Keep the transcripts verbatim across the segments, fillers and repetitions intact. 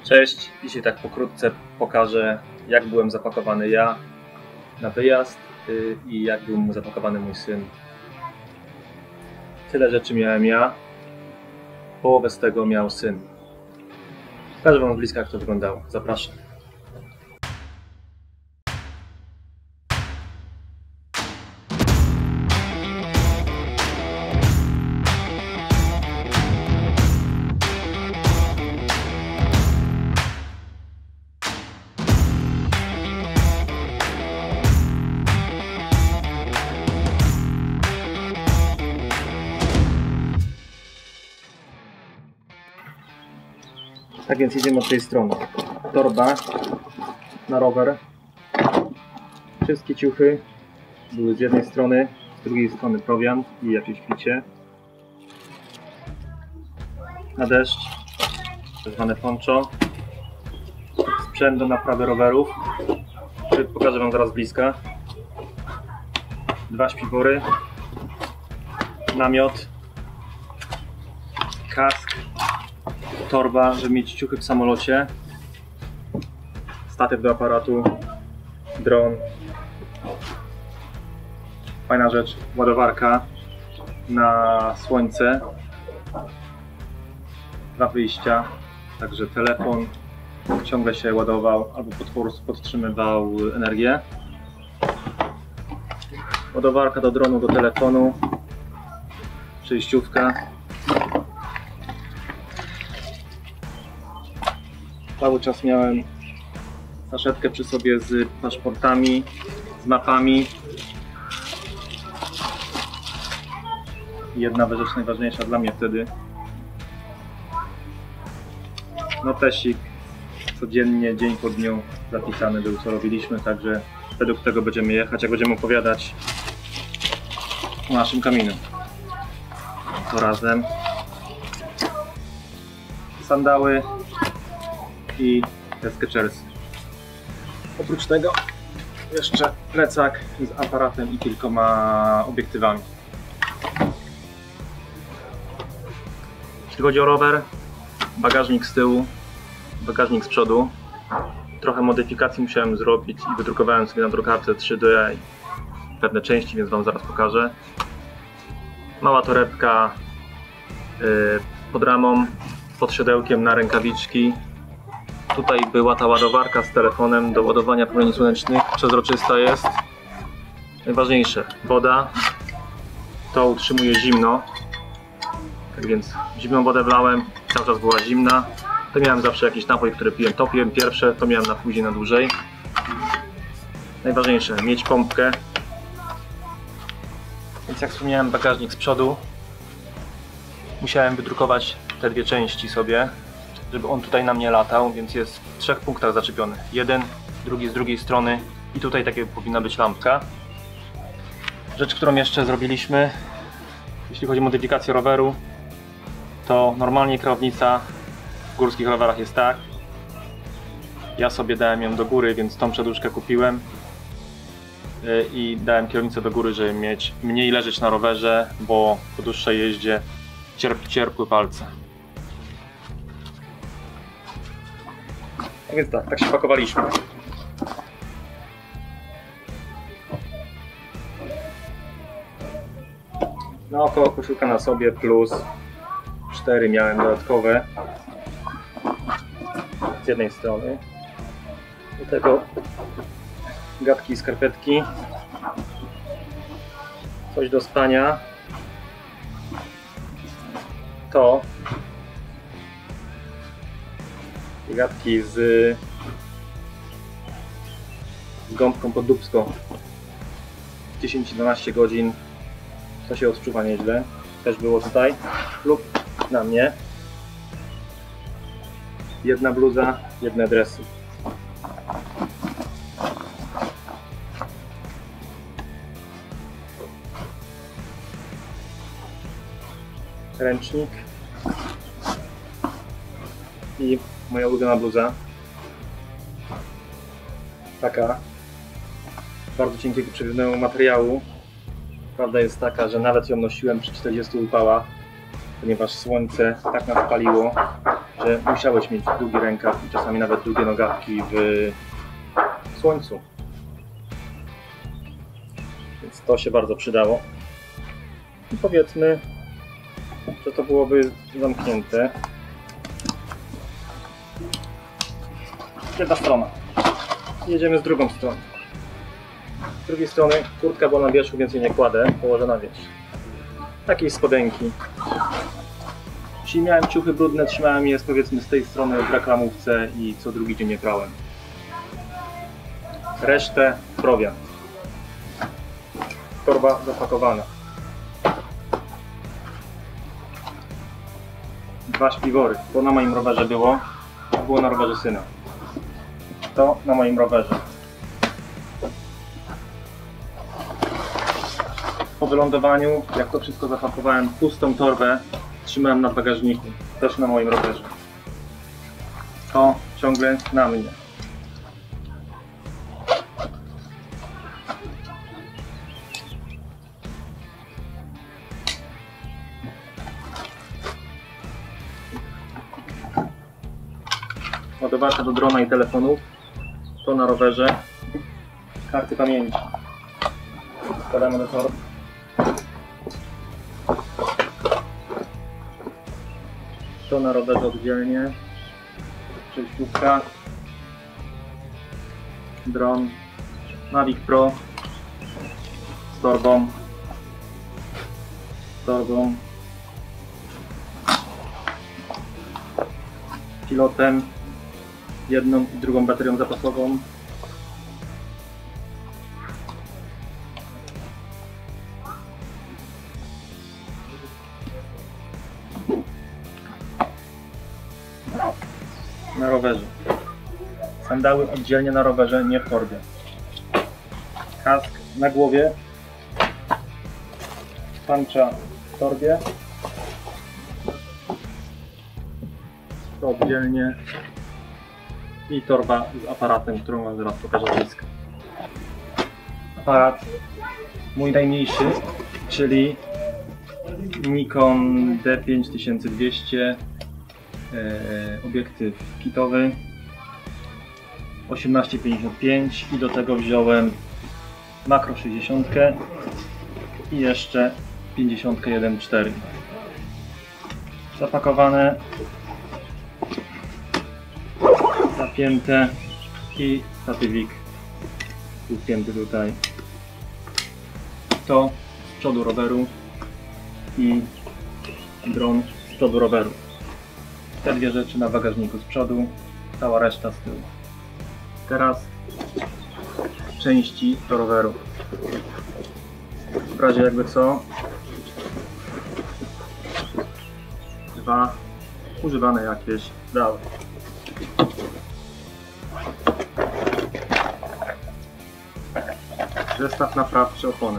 Cześć, dzisiaj tak pokrótce pokażę, jak byłem zapakowany ja na wyjazd i jak był zapakowany mój syn. Tyle rzeczy miałem ja, połowę z tego miał syn. Pokażę wam z bliska, jak to wyglądało. Zapraszam. Tak więc jedziemy od tej strony. Torba na rower. Wszystkie ciuchy były z jednej strony, z drugiej strony prowiant i jakieś picie. Na deszcz, tak zwane poncho. Sprzęt do naprawy rowerów, który pokażę wam zaraz z bliska. Dwa śpiwory. Namiot. Kask. Torba, żeby mieć ciuchy w samolocie, statyw do aparatu, dron, fajna rzecz, ładowarka na słońce, dwa wyjścia, także telefon ciągle się ładował albo po prostu podtrzymywał energię, ładowarka do dronu, do telefonu, przejściówka. Cały czas miałem saszetkę przy sobie z paszportami, z mapami. Jedna rzecz najważniejsza dla mnie wtedy. Notesik codziennie, dzień po dniu zapisany był, co robiliśmy, także według tego będziemy jechać, jak będziemy opowiadać o naszym kamieniu. To razem. Sandały i te Skechersy. Oprócz tego jeszcze plecak z aparatem i kilkoma obiektywami. Jeśli chodzi o rower, bagażnik z tyłu, bagażnik z przodu. Trochę modyfikacji musiałem zrobić i wydrukowałem sobie na drukarce trzy D pewne części, więc wam zaraz pokażę. Mała torebka yy, pod ramą, pod siodełkiem na rękawiczki. Tutaj była ta ładowarka z telefonem do ładowania promieni słonecznych, przezroczysta jest. Najważniejsze, woda, to utrzymuje zimno, tak więc zimną wodę wlałem, cały czas była zimna. To miałem zawsze jakiś napój, który piłem, to piłem pierwsze, to miałem na później, na dłużej. Najważniejsze, mieć pompkę. Więc jak wspomniałem, bagażnik z przodu. Musiałem wydrukować te dwie części sobie, żeby on tutaj na mnie latał, więc jest w trzech punktach zaczepiony. Jeden, drugi z drugiej strony i tutaj takie powinna być lampka. Rzecz, którą jeszcze zrobiliśmy, jeśli chodzi o modyfikację roweru, to normalnie kierownica w górskich rowerach jest tak. Ja sobie dałem ją do góry, więc tą przedłużkę kupiłem i dałem kierownicę do góry, żeby mieć mniej leżeć na rowerze, bo po dłuższej jeździe cierp, cierpły palce. Tak więc tak, tak się pakowaliśmy. Na oko koszulka na sobie plus cztery miałem dodatkowe z jednej strony. Do tego gadki i skarpetki. Coś do spania. To gadki z, z gąbką pod dupsko. dziesięć do dwunastu godzin. To się odczuwa nieźle. Też było tutaj. Lub na mnie. Jedna bluza, jedne dresy. Ręcznik. I moja ulubiona bluza. Taka. Bardzo cienkiego przewiewnego materiału. Prawda jest taka, że nawet ją nosiłem przy czterdziestu upałach, ponieważ słońce tak nas paliło, że że musiałeś mieć długi rękaw i czasami nawet długie nogawki w słońcu. Więc to się bardzo przydało. I powiedzmy, że to byłoby zamknięte. Jedna strona. Jedziemy z drugą stroną. Z drugiej strony kurtka była na wierzchu, więc jej nie kładę, położę na wierzch. Takiej spodenki. Jeśli miałem ciuchy brudne, trzymałem je powiedzmy z tej strony w reklamówce i co drugi dzień je prałem. Resztę prowiant. Torba zapakowana. Dwa śpiwory. To na moim rowerze było, to było na rowerze syna. To na moim rowerze. Po wylądowaniu, jak to wszystko zapakowałem, pustą torbę trzymałem na bagażniku, też na moim rowerze. To ciągle na mnie. Ładowarka do drona i telefonów, to na rowerze. Karty pamięci. Składamy do torby. To na rowerze oddzielnie. Przejściówka. Dron. Mavic Pro. Z torbą. Z torbą. Pilotem. Jedną i drugą baterią zapasową. Na rowerze. Sandały oddzielnie na rowerze, nie w torbie. Kask na głowie. Pancza w torbie. To oddzielnie. I torba z aparatem, którą wam zaraz pokażę blisko. Aparat mój najmniejszy, czyli Nikon D pięć tysiące dwieście, e, obiektyw kitowy osiemnaście pięćdziesiąt pięć i do tego wziąłem makro sześćdziesiąt i jeszcze pięćdziesiąt jeden cztery. Zapakowane, zapięte i statywik upięty tutaj. To z przodu roweru i dron z przodu roweru. Te dwie rzeczy na bagażniku z przodu, cała reszta z tyłu. Teraz części do roweru. W razie jakby co, dwa używane jakieś dały. Zestaw naprawczy opony.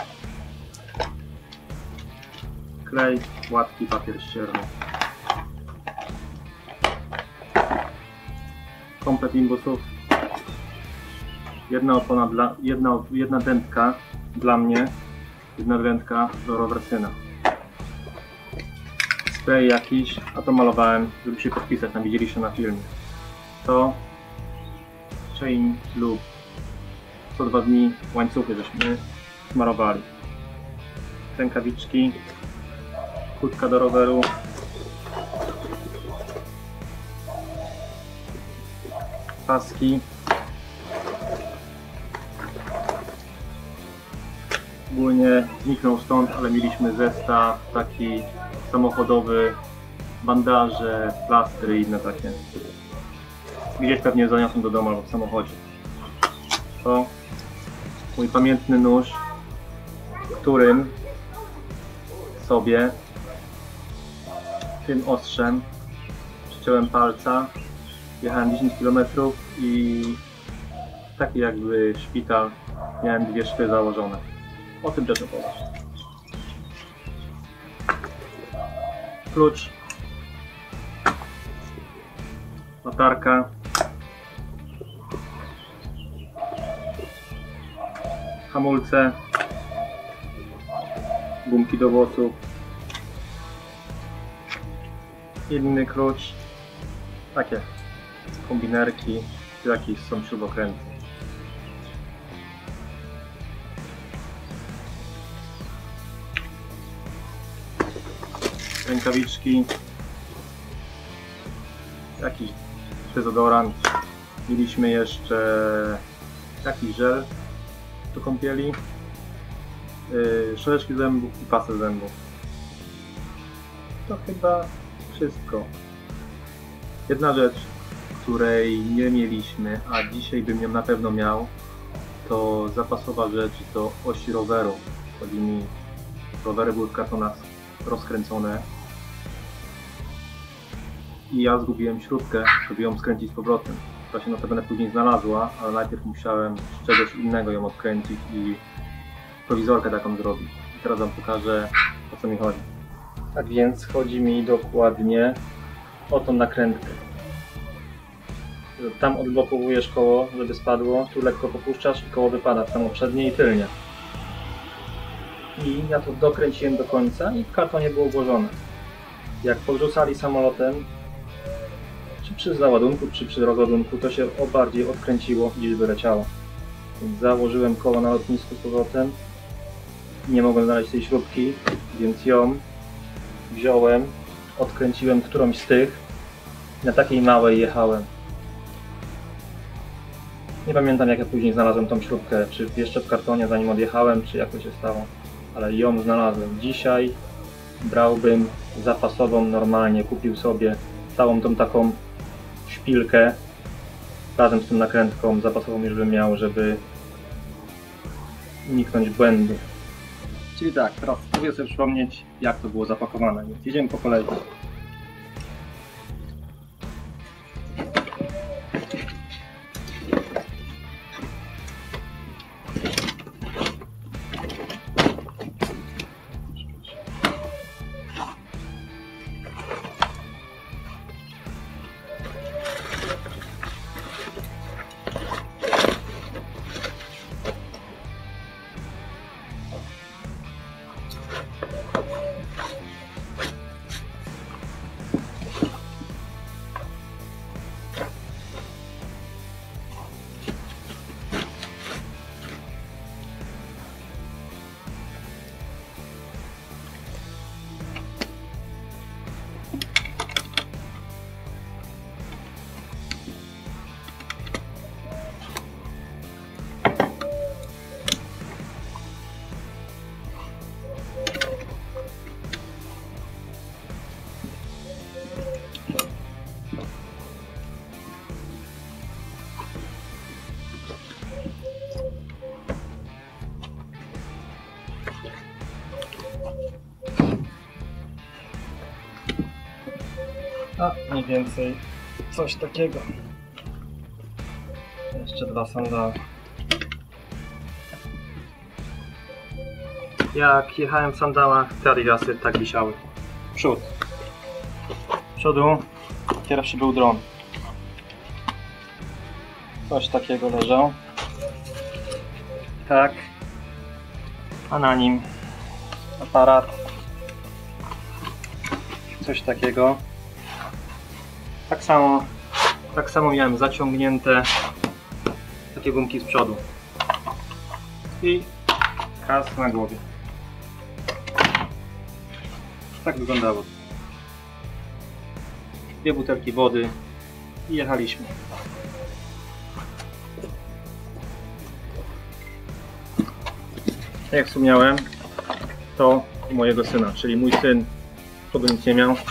Klej, łatki, papier ścierny. Komplet imbusów. Jedna opona dla, jedna, jedna dętka dla mnie, jedna dętka do rower syna. Spray jakiś, a to malowałem, żeby się podpisać, tam widzieliście na filmie. To chain lub co dwa dni łańcuchy żeśmy smarowali. Rękawiczki, kurtka do roweru, paski, ogólnie zniknął stąd, ale mieliśmy zestaw taki samochodowy, bandaże, plastry i inne takie. Gdzieś pewnie zaniosłem do domu albo w samochodzie. To mój pamiętny nóż, którym sobie tym ostrzem przyciąłem palca, jechałem dziesięć kilometrów i taki jakby szpital, miałem dwie szwy założone. O tym też opowiem. Klucz, latarka, hamulce, gumki do włosów, inny klucz, takie kombinerki, jakieś są śrubokręty. Rękawiczki, jakiś dezodorant, mieliśmy jeszcze jakiś żel do kąpieli, yy, szczoteczki zębów i pastę zębów. To chyba wszystko. Jedna rzecz, której nie mieliśmy, a dzisiaj bym ją na pewno miał, to zapasowa rzecz do osi roweru. Chodzi mi, rowery były w kartonach rozkręcone i ja zgubiłem śrubkę, żeby ją skręcić z powrotem. która się notabene później znalazła, ale najpierw musiałem z czegoś innego ją odkręcić i prowizorkę taką zrobić. I teraz wam pokażę, o co mi chodzi. Tak więc chodzi mi dokładnie o tą nakrętkę. Tam odblokowujesz koło, żeby spadło, tu lekko popuszczasz i koło wypada, samo przednie i tylnie. I ja to dokręciłem do końca i w kartonie było włożone. Jak podrzucali samolotem, czy przy załadunku, czy przy rozładunku, to się o bardziej odkręciło i wyleciało. Więc założyłem koło na lotnisku z powrotem. Nie mogłem znaleźć tej śrubki, więc ją wziąłem, odkręciłem którąś z tych. Na takiej małej jechałem. Nie pamiętam, jak ja później znalazłem tą śrubkę, czy jeszcze w kartonie zanim odjechałem, czy jak to się stało. Ale ją znalazłem. Dzisiaj brałbym zapasową normalnie, kupił sobie całą tą taką szpilkę razem z tą nakrętką zapasową już bym miał, żeby uniknąć błędu. Czyli tak, teraz spróbuję sobie przypomnieć, jak to było zapakowane. Więc jedziemy po kolei. A mniej więcej coś takiego. Jeszcze dwa sandały. Jak jechałem w sandałach, te adidasy tak wisiały. Przód. Z przodu pierwszy był dron. Coś takiego leżał. Tak. A na nim aparat. Coś takiego. Tak samo, tak samo miałem zaciągnięte takie gumki z przodu i kask na głowie. Tak wyglądało. Dwie butelki wody i jechaliśmy. Jak wspomniałem, to u mojego syna, czyli mój syn przodu nic nie miał.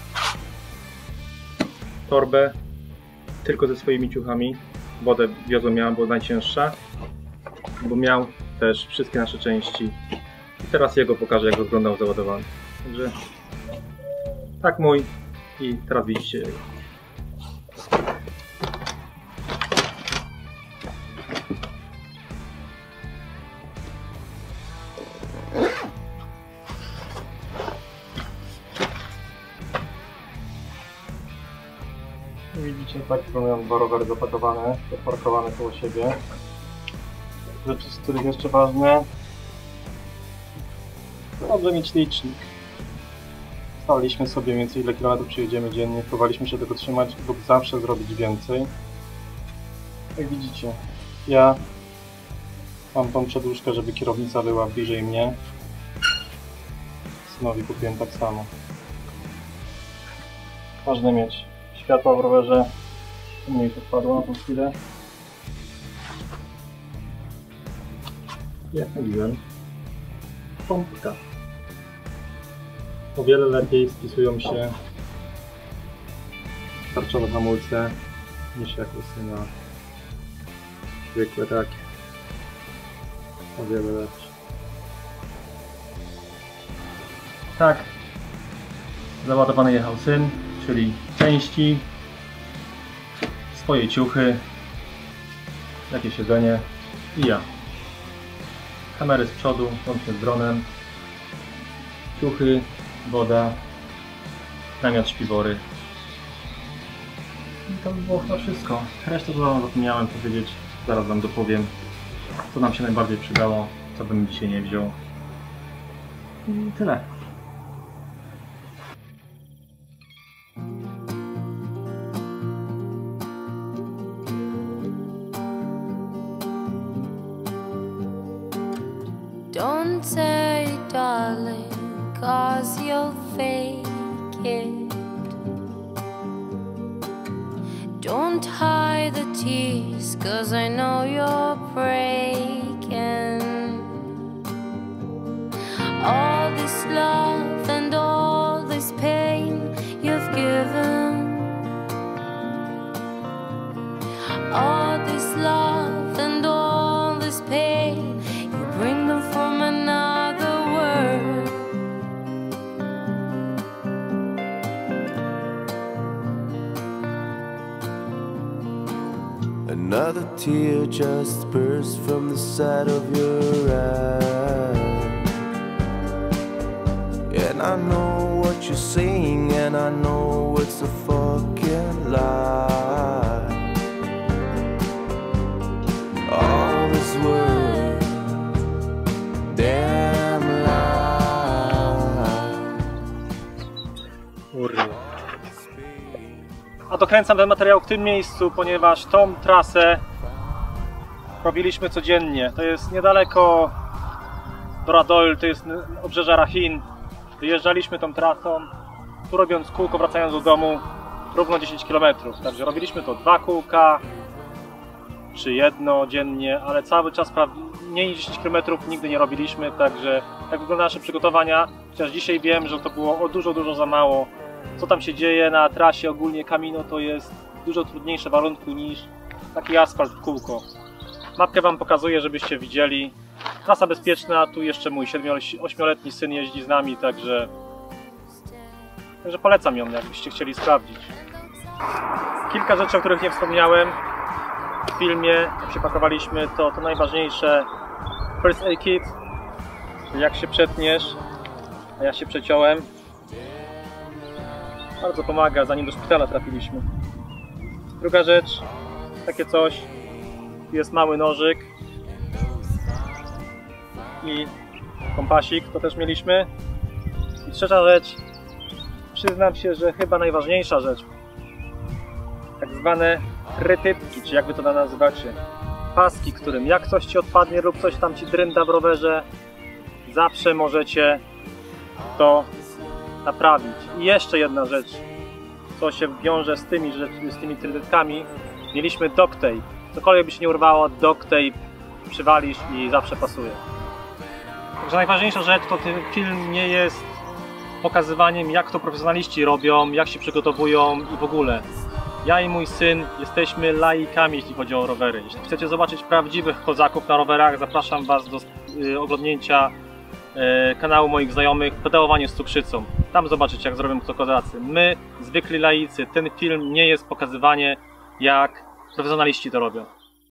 Torbę tylko ze swoimi ciuchami, wodę wiozłem miała, bo najcięższa, bo miał też wszystkie nasze części i teraz jego pokażę, jak wyglądał załadowany. Także tak mój i teraz widzicie jego. Widzicie, tak wyglądają dwa rowery zapakowane, zaparkowane koło siebie. Rzeczy, z których jeszcze ważne, dobrze mieć licznik. Ustaliliśmy sobie mniej więcej ile kilometrów przejedziemy dziennie, próbowaliśmy się tego trzymać lub zawsze zrobić więcej. Jak widzicie, ja mam tą przedłużkę, żeby kierownica była bliżej mnie. Synowi kupiłem tak samo. Ważne mieć światła w rowerze. Mniej to wpadło na tą chwilę. Jak mówiłem, pompka. O wiele lepiej spisują się tarczowe hamulce niż jak u syna zwykłe takie. O wiele lepsze. Tak, załadowany jechał syn, czyli części, swoje ciuchy, jakieś siedzenie i ja. Kamery z przodu, łącznie z dronem, ciuchy, woda, namiot śpiwory. I to by było chyba wszystko. Resztę to zapomniałem powiedzieć, zaraz wam dopowiem, co nam się najbardziej przydało, co bym dzisiaj nie wziął. I tyle. Don't say, darling, cause you'll fake it. Don't hide the tears, cause I know you're breaking. All this love and all this pain you've given. All this love and all this pain, you bring them from another world. Another tear just burst from the side of your eye. And I know what you're saying, and I know it's a fucking lie. All this word, damn lie. Kurwa. A dokręcam ten materiał w tym miejscu, ponieważ tą trasę robiliśmy codziennie. To jest niedaleko Doradoil, to jest obrzeża Rakhine. Wyjeżdżaliśmy tą trasą, tu robiąc kółko, wracając do domu, równo dziesięć kilometrów. Także robiliśmy to dwa kółka, czy jedno dziennie, ale cały czas mniej niż dziesięć kilometrów nigdy nie robiliśmy. Także tak wyglądają nasze przygotowania. Chociaż dzisiaj wiem, że to było o dużo, dużo za mało. Co tam się dzieje na trasie, ogólnie Camino, to jest dużo trudniejsze warunki niż taki asfalt w kółko. Mapkę wam pokazuję, żebyście widzieli. Trasa bezpieczna, tu jeszcze mój ośmioletni syn jeździ z nami, także, także polecam ją, jakbyście chcieli sprawdzić. Kilka rzeczy, o których nie wspomniałem w filmie, jak się pakowaliśmy, to to najważniejsze First Aid Kit, jak się przetniesz, a ja się przeciąłem. Bardzo pomaga, zanim do szpitala trafiliśmy. Druga rzecz, takie coś, jest mały nożyk i kompasik, to też mieliśmy. I trzecia rzecz, przyznam się, że chyba najważniejsza rzecz, tak zwane krytypki, czy jak wy to nazywacie, paski, którym jak coś ci odpadnie lub coś tam ci drynda w rowerze, zawsze możecie to naprawić. I jeszcze jedna rzecz, co się wiąże z tymi, z tymi trytytkami, mieliśmy duct tape. Cokolwiek by się nie urwało, duct tape przywalisz i zawsze pasuje. Także najważniejsza rzecz to ten film nie jest pokazywaniem, jak to profesjonaliści robią, jak się przygotowują i w ogóle. Ja i mój syn jesteśmy laikami, jeśli chodzi o rowery. Jeśli chcecie zobaczyć prawdziwych kozaków na rowerach, zapraszam was do y, oglądnięcia y, kanału moich znajomych Pedałowanie z cukrzycą. Tam zobaczycie, jak zrobią to kozacy. My, zwykli laicy, ten film nie jest pokazywanie, jak profesjonaliści to robią.